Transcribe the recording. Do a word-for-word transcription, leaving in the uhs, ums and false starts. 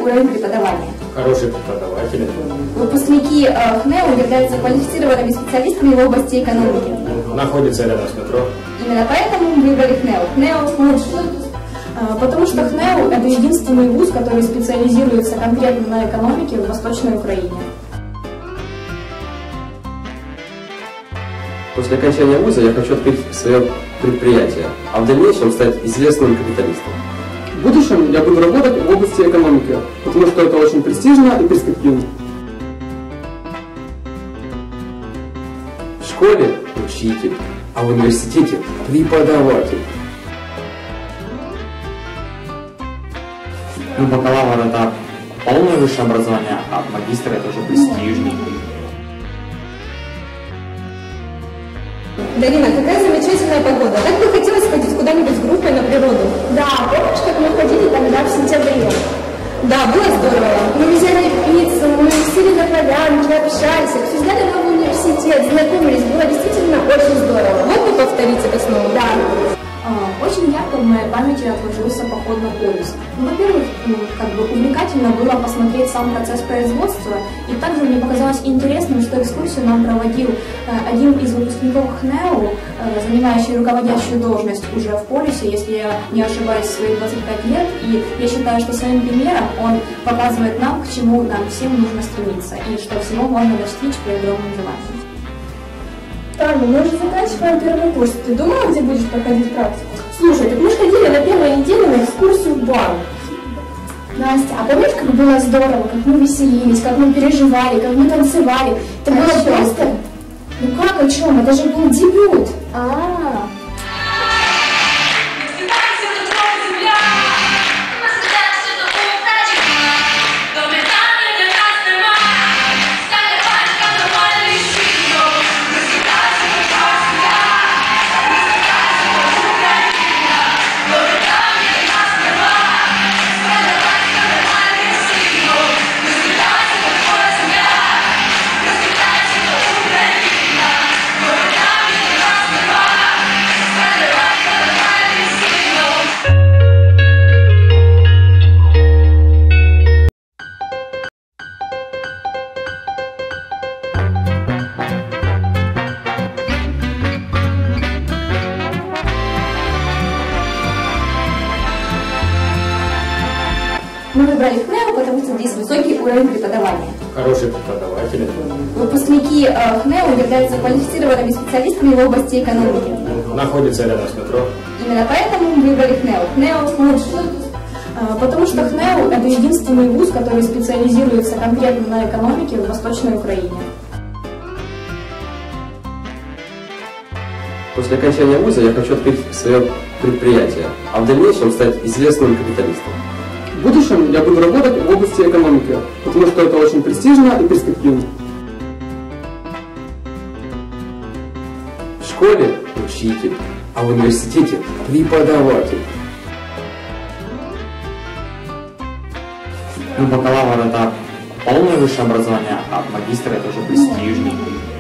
уровень преподавания. Хорошие преподаватели. Выпускники э, ХНЭУ являются квалифицированными специалистами в области экономики. Находится рядом с метро. Именно поэтому мы выбрали ХНЭУ. ХНЭУ лучше. Потому что ХНЭУ – это единственный вуз, который специализируется конкретно на экономике в Восточной Украине. После окончания вуза я хочу открыть свое предприятие, а в дальнейшем стать известным капиталистом. В будущем я буду работать в области экономики, потому что это очень престижно и перспективно. В школе – учитель, а в университете – преподаватель. Ну, бакалавр – это полное высшее образование, а магистр – это уже престижный. Дарина, какая замечательная погода. Так бы хотелось сходить куда-нибудь с группой на природу. Да, помнишь, как мы ходили тогда в сентябре? Да, было здорово. Мы взяли пиццу, мы сели на полянке, общались, обсуждали новый университет, знакомились. Было действительно очень здорово. Можно повторить это снова? Да. Очень ярко в моей памяти отложился поход на полюс. Ну, во-первых, как бы увлекательно было посмотреть сам процесс производства, и также мне показалось интересным, что экскурсию нам проводил один из выпускников ХНЭУ, занимающий руководящую должность уже в полюсе, если я не ошибаюсь, в свои двадцать пять лет, и я считаю, что своим примером он показывает нам, к чему нам всем нужно стремиться, и что всего можно достичь при огромном желании. Таня, мы уже заканчиваем первый курс. Ты думала, где будешь проходить практику? Слушай, так мы же ходили на первой неделе на экскурсию в банк. Настя, а помнишь, как было здорово, как мы веселились, как мы переживали, как мы танцевали? Это было просто... Ну как о чем? Это же был дебют. А-а-а. Мы выбрали ХНЭУ, потому что здесь высокий уровень преподавания. Хорошие преподаватели. Выпускники э, ХНЭУ являются квалифицированными специалистами в области экономики. Находится рядом с метро. Именно поэтому мы выбрали ХНЭУ. ХНЭУ лучше. Потому что ХНЭУ – это единственный вуз, который специализируется конкретно на экономике в Восточной Украине. После окончания вуза я хочу открыть свое предприятие, а в дальнейшем стать известным капиталистом. В будущем я буду работать в области экономики, потому что это очень престижно и перспективно. В школе – учитель, а в университете – преподаватель. Ну, бакалавр – это полное высшее образование, а магистр – это уже престижный.